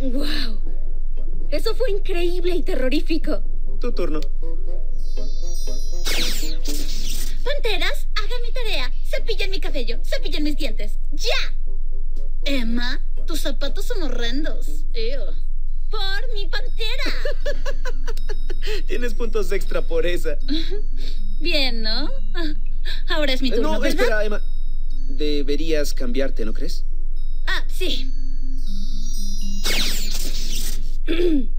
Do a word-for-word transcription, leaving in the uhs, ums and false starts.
¡Wow! Eso fue increíble y terrorífico. Tu turno. Panteras, hagan mi tarea. Cepillen mi cabello, cepillen mis dientes. ¡Ya! Emma, tus zapatos son horrendos. Ew. Por mi pantera. Tienes puntos extra por esa. Bien, ¿no? Ahora es mi turno, No, ¿verdad? espera, Emma. Deberías cambiarte, ¿no crees? Ah, sí.